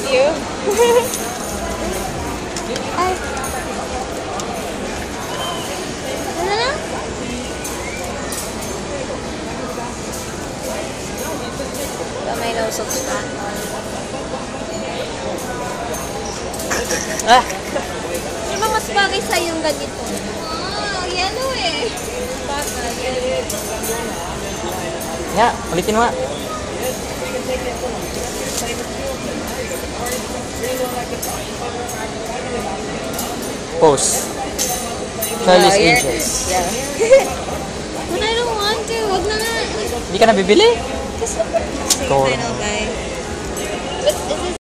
you. Ay. Ano na? May nausok pa. Ah! Di ba mas bagay sa yung ganito? Oh, yellow eh. Bagay, yellow. Ya, ulitin mo nga. Pose. Charlie's Angels. Yeah. But I don't want to. Wag na nga. Hindi ka na bibili? Final guy. But is this